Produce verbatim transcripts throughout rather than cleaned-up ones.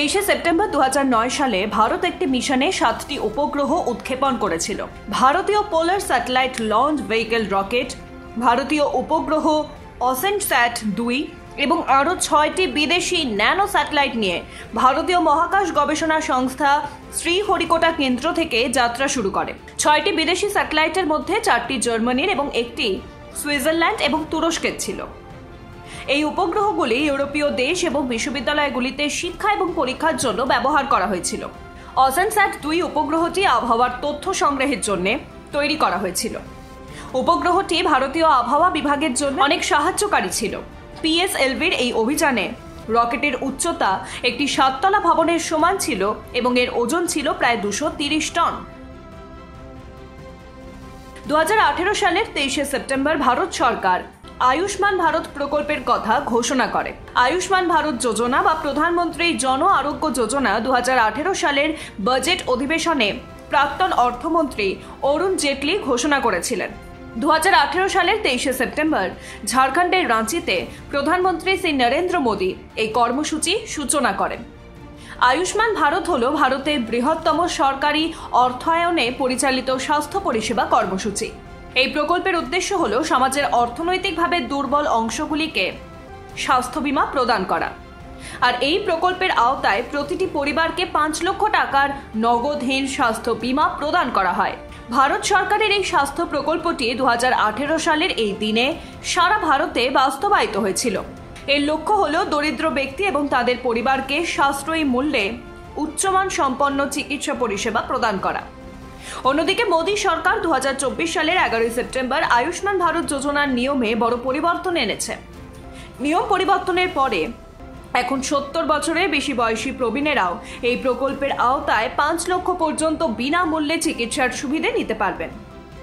তেইশে সেপ্টেম্বর দু হাজার নয় সালে ভারত একটি মিশনে সাতটি উপগ্রহ উৎক্ষেপণ করেছিল। ভারতীয় polar satellite launch vehicle rocket, ভারতীয় উপগ্রহ অসেন্টস্যাট দুই এবং আরও ছয়টি বিদেশি ন্যানো স্যাটেলাইট নিয়ে ভারতীয় মহাকাশ গবেষণা সংস্থা শ্রীহরিকোটা কেন্দ্র থেকে যাত্রা শুরু করে। ছয়টি বিদেশি স্যাটেলাইটের মধ্যে চারটি জার্মানির এবং একটি সুইজারল্যান্ড এবং তুরস্কের ছিল। এই উপগ্রহগুলি ইউরোপীয় দেশ এবং বিশ্ববিদ্যালয়গুলিতে শিক্ষা এবং পরীক্ষার জন্য ব্যবহার করা হয়েছিল। অসেনস্যাট দুই উপগ্রহটি আবহাওয়ার তথ্য সংগ্রহের জন্য তৈরি করা হয়েছিল। উপগ্রহটি ভারতীয় আবহাওয়া বিভাগের জন্য অনেক সাহায্যকারী ছিল। পিএসএলভির এই অভিযানে রকেটের উচ্চতা একটি সাততলা ভবনের সমান ছিল এবং এর ওজন ছিল প্রায় দুশো তিরিশ টন। দু হাজার আঠেরো সালের তেইশে সেপ্টেম্বর ভারত সরকার আয়ুষ্মান ভারত প্রকল্পের কথা ঘোষণা করে। আয়ুষ্মান ভারত যোজনা বা প্রধানমন্ত্রী জন আরোগ্য যোজনা দু হাজার আঠেরো সালের বাজেট অধিবেশনে প্রাক্তন অর্থমন্ত্রী অরুণ জেটলি ঘোষণা করেছিলেন। দু হাজার আঠেরো সালের তেইশে সেপ্টেম্বর ঝাড়খণ্ডের রাঁচিতে প্রধানমন্ত্রী শ্রী নরেন্দ্র মোদী এই কর্মসূচি সূচনা করেন। আয়ুষ্মান ভারত হল ভারতের বৃহত্তম সরকারি অর্থায়নে পরিচালিত স্বাস্থ্য পরিষেবা কর্মসূচি। এই প্রকল্পের উদ্দেশ্য হল সমাজের অর্থনৈতিকভাবে দুর্বল অংশগুলিকে স্বাস্থ্য বীমা প্রদান করা। আর এই প্রকল্পের আওতায় প্রতিটি পরিবারকে পাঁচ লক্ষ টাকার নগদহীন স্বাস্থ্য বীমা প্রদান করা হয়। ভারত সরকারের এই স্বাস্থ্য প্রকল্পটি দু হাজার আঠেরো সালের এই দিনে সারা ভারতে বাস্তবায়িত হয়েছিল। এর লক্ষ্য হল দরিদ্র ব্যক্তি এবং তাদের পরিবারকে সাশ্রয়ী মূল্যে উচ্চমান সম্পন্ন চিকিৎসা পরিষেবা প্রদান করা। অন্যদিকে মোদী সরকার দু হাজার চব্বিশ সালের এগারোই সেপ্টেম্বর আয়ুষ্মান ভারত যোজনার নিয়মে বড় পরিবর্তন এনেছে। নিয়ম পরিবর্তনের পরে এখন সত্তর বছরের বেশি বয়সী প্রবীণেরাও এই প্রকল্পের আওতায় পাঁচ লক্ষ পর্যন্ত বিনামূল্যে চিকিৎসার সুবিধে নিতে পারবেন।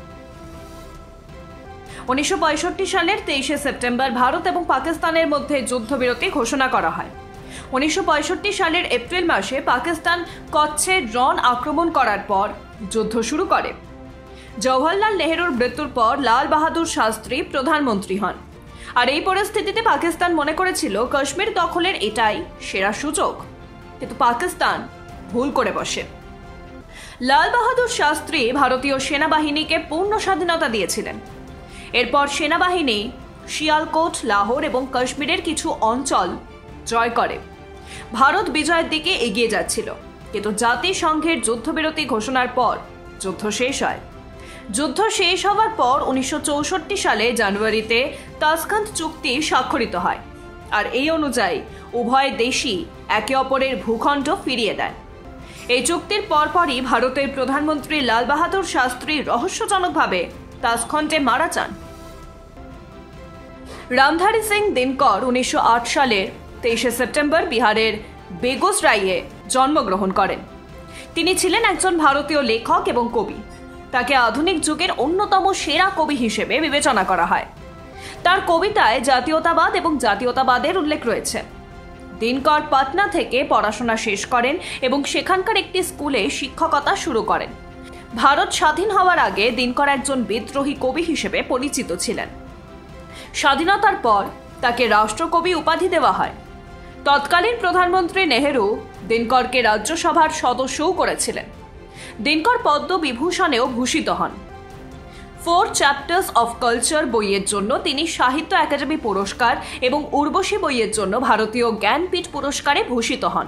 উনিশশো পঁয়ষট্টি সালের তেইশে সেপ্টেম্বর ভারত এবং পাকিস্তানের মধ্যে যুদ্ধবিরতি ঘোষণা করা হয়। উনিশশো পঁয়ষট্টি সালের এপ্রিল মাসে পাকিস্তান কচ্ছে ড্রোন আক্রমণ করার পর যুদ্ধ শুরু করে। জওহরলাল নেহরুর মৃত্যুর পর লাল বাহাদুর শাস্ত্রী প্রধানমন্ত্রী হন। আর এই পরিস্থিতিতে পাকিস্তান মনে করেছিল কাশ্মীর দখলের এটাই সেরা সুযোগ, কিন্তু পাকিস্তান ভুল করে বসে। লাল বাহাদুর শাস্ত্রী ভারতীয় সেনাবাহিনীকে পূর্ণ স্বাধীনতা দিয়েছিলেন। এরপর সেনাবাহিনী শিয়ালকোট, লাহোর এবং কাশ্মীরের কিছু অঞ্চল জয় করে ভারত বিজয়ের দিকে এগিয়ে যাচ্ছিল। কিন্তু জাতিসংঘের যুদ্ধবিরতি ঘোষণার পর যুদ্ধ শেষ হয়। যুদ্ধ শেষ হওয়ার পর উনিশশো চৌষট্টি সালে জানুয়ারিতে তাসখান্ত চুক্তি স্বাক্ষরিত হয়। আর এই অনুযায়ী উভয় দেশই একে অপরের ভূখণ্ড ফিরিয়ে দেয়। এই চুক্তির পরপরই ভারতের প্রধানমন্ত্রী লাল বাহাদুর শাস্ত্রী রহস্যজনকভাবে তাসখণ্ডে মারা যান। রামধারী সিং দিনকর উনিশশো আট সালের তেইশে সেপ্টেম্বর বিহারের বেগুসরাইয়ে জন্মগ্রহণ করেন। তিনি ছিলেন একজন ভারতীয় লেখক এবং কবি। তাকে আধুনিক যুগের অন্যতম সেরা কবি হিসেবে বিবেচনা করা হয়। তার কবিতায় জাতীয়তাবাদ এবং জাতীয়তাবাদের উল্লেখ রয়েছে। দিনকর পাটনা থেকে পড়াশোনা শেষ করেন এবং সেখানকার একটি স্কুলে শিক্ষকতা শুরু করেন। ভারত স্বাধীন হওয়ার আগে দিনকর একজন বিদ্রোহী কবি হিসেবে পরিচিত ছিলেন। স্বাধীনতার পর তাকে রাষ্ট্রকবি উপাধি দেওয়া হয়। তৎকালীন প্রধানমন্ত্রী নেহেরু দিনকরকে রাজ্যসভার সদস্যও করেছিলেন। দিনকর পদ্মবিভূষণেও ভূষিত হন। ফোর চ্যাপ্টার্স অফ কালচার বইয়ের জন্য তিনি সাহিত্য একাডেমি পুরস্কার এবং উর্বশী বইয়ের জন্য ভারতীয় জ্ঞানপীঠ পুরস্কারে ভূষিত হন।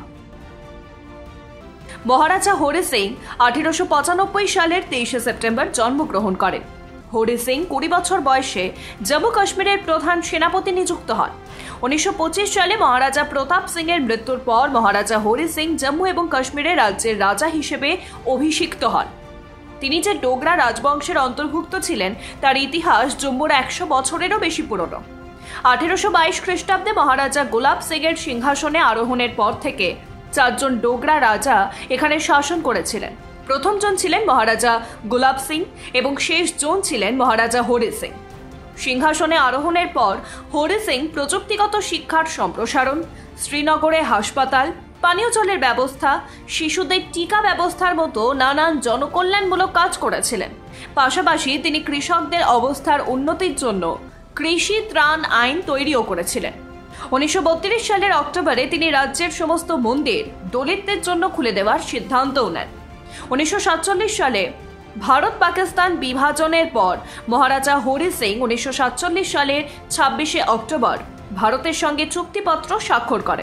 মহারাজা হরি সিং আঠেরোশো পঁচানব্বই সালের তেইশে সেপ্টেম্বর জন্মগ্রহণ করেন। হরি সিং কুড়ি বছর বয়সে জম্মু কাশ্মীরের প্রধান সেনাপতি নিযুক্ত হন। উনিশশো পঁচিশ সালে মহারাজা প্রতাপ সিং এর মৃত্যুর পর মহারাজা হরি সিং জম্মু এবং কাশ্মীরের রাজ্যের রাজা হিসেবে অভিষিক্ত হন। তিনি যে ডোগরা রাজবংশের অন্তর্ভুক্ত ছিলেন তার ইতিহাস জম্মুর একশো বছরেরও বেশি পুরনো। আঠেরোশো বাইশ খ্রিস্টাব্দে মহারাজা গোলাপ সিং এর সিংহাসনে আরোহণের পর থেকে চারজন ডোগরা রাজা এখানে শাসন করেছিলেন। প্রথম জন ছিলেন মহারাজা গোলাপ সিং এবং শেষ জন ছিলেন মহারাজা হরি সিং। সিংহাসনে আরোহণের পর হরি সিং প্রযুক্তিগত শিক্ষার সম্প্রসারণ, শ্রীনগরে হাসপাতাল, পানীয় জলের ব্যবস্থা, শিশুদের টিকা ব্যবস্থার মতো নানান জনকল্যাণমূলক কাজ করেছিলেন। পাশাপাশি তিনি কৃষকদের অবস্থার উন্নতির জন্য কৃষি ত্রাণ আইন তৈরিও করেছিলেন। উনিশশো বত্রিশ সালের অক্টোবরে তিনি রাজ্যের সমস্ত মন্দির দলিতদের জন্য খুলে দেওয়ার সিদ্ধান্তও নেন। উনিশশো সাতচল্লিশ সালে ভারত পাকিস্তান বিভাজনের পর মহারাজা হরি সিং উনিশশো সাতচল্লিশ সালের ছাব্বিশে অক্টোবর ভারতের সঙ্গে চুক্তিপত্র স্বাক্ষর করেন।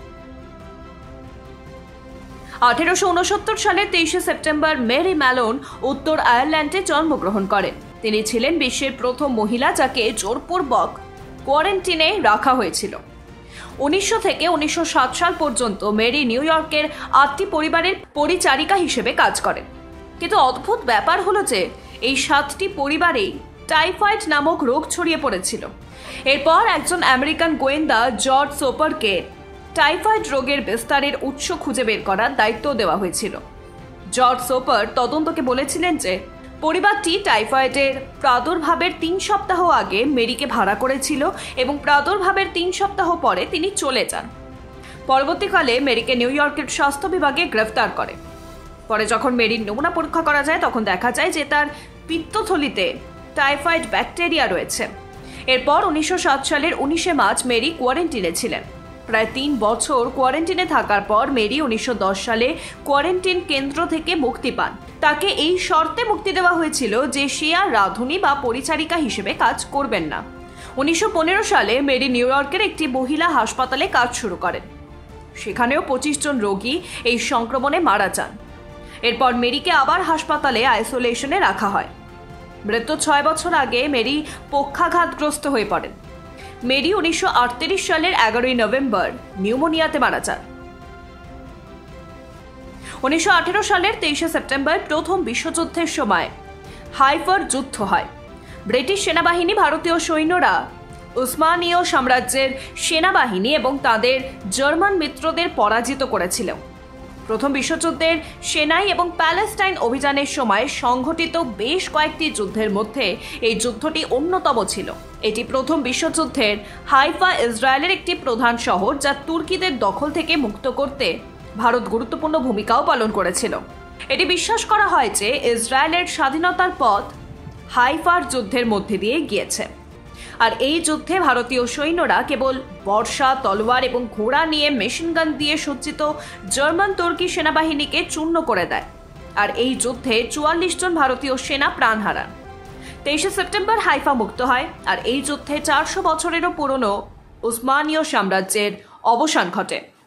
আঠেরোশো উনসত্তর সালের তেইশে সেপ্টেম্বর মেরি ম্যালোন উত্তর আয়ারল্যান্ডে জন্মগ্রহণ করেন। তিনি ছিলেন বিশ্বের প্রথম মহিলা যাকে জোরপূর্বক কোয়ারেন্টিনে রাখা হয়েছিল। উনিশশো থেকে উনিশশো সাত সাল পর্যন্ত মেরি নিউ ইয়র্কের আটটি পরিবারের পরিচারিকা হিসেবে কাজ করেন। কিন্তু অদ্ভুত ব্যাপার হলো যে এই সাতটি পরিবারেই টাইফয়েড নামক রোগ ছড়িয়ে পড়েছিল। এরপর একজন আমেরিকান গোয়েন্দা জর্জ সোপারকে টাইফয়েড রোগের বিস্তারের উৎস খুঁজে বের করার দায়িত্ব দেওয়া হয়েছিল। জর্জ সোপার তদন্তকে বলেছিলেন যে পরিবারটি টাইফয়েডের প্রাদুর্ভাবের তিন সপ্তাহ আগে মেরিকে ভাড়া করেছিল এবং প্রাদুর্ভাবের তিন সপ্তাহ পরে তিনি চলে যান। পরবর্তীকালে মেরিকে নিউ ইয়র্কের স্বাস্থ্য বিভাগে গ্রেফতার করে। পরে যখন মেরির নমুনা পরীক্ষা করা যায় তখন দেখা যায় যে তার পিত্তথলিতে টাইফয়েড ব্যাকটেরিয়া রয়েছে। এরপর উনিশশো সাত সালের উনিশে মার্চ মেরি কোয়ারেন্টিনে ছিলেন। প্রায় তিন বছর কোয়ারেন্টিনে থাকার পর মেরি উনিশশো দশ সালে কোয়ারেন্টিন কেন্দ্র থেকে মুক্তি পান। তাকে এই শর্তে মুক্তি দেওয়া হয়েছিল যে সে আর রাঁধুনি বা পরিচারিকা হিসেবে কাজ করবেন না। উনিশশো পনেরো সালে মেরি নিউ ইয়র্কের একটি মহিলা হাসপাতালে কাজ শুরু করেন। সেখানেও পঁচিশ জন রোগী এই সংক্রমণে মারা যান। এরপর মেরিকে আবার হাসপাতালে আইসোলেশনে রাখা হয়। মৃত্যুর ছয় বছর আগে মেরি পক্ষাঘাতগ্রস্ত হয়ে পড়েন। মেরি উনিশশো আটত্রিশ সালের এগারোই নভেম্বর নিউমোনিয়াতে মারা যান। উনিশশো আঠেরো সালের তেইশে সেপ্টেম্বর প্রথম বিশ্বযুদ্ধের সময় হাইফার যুদ্ধ হয়। ব্রিটিশ সেনাবাহিনী ভারতীয় সৈন্যরা উসমানীয় সাম্রাজ্যের সেনাবাহিনী এবং তাদের জার্মান মিত্রদের পরাজিত করেছিল। প্রথম বিশ্বযুদ্ধের সেনাই এবং প্যালেস্টাইন অভিযানের সময় সংঘটিত বেশ কয়েকটি যুদ্ধের মধ্যে এই যুদ্ধটি অন্যতম ছিল। এটি প্রথম বিশ্বযুদ্ধের হাইফা ইসরায়েলের একটি প্রধান শহর, যা তুর্কিদের দখল থেকে মুক্ত করতে ভারত গুরুত্বপূর্ণ ভূমিকাও পালন করেছিল। এটি বিশ্বাস করা হয় যে ইসরায়েলের স্বাধীনতার পথ হাইফার যুদ্ধের মধ্যে দিয়ে গিয়েছে। আর এই যুদ্ধে ভারতীয় সৈন্যরা কেবল বর্ষা, তলোয়ার এবং ঘোড়া নিয়ে মেশিনগান দিয়ে সজ্জিত জার্মান তুর্কি সেনাবাহিনীকে চূর্ণ করে দেয়। আর এই যুদ্ধে চুয়াল্লিশ জন ভারতীয় সেনা প্রাণ হারান। তেইশে সেপ্টেম্বর হাইফা মুক্ত হয় আর এই যুদ্ধে চারশো বছরেরও পুরনো উসমানীয় সাম্রাজ্যের অবসান ঘটে।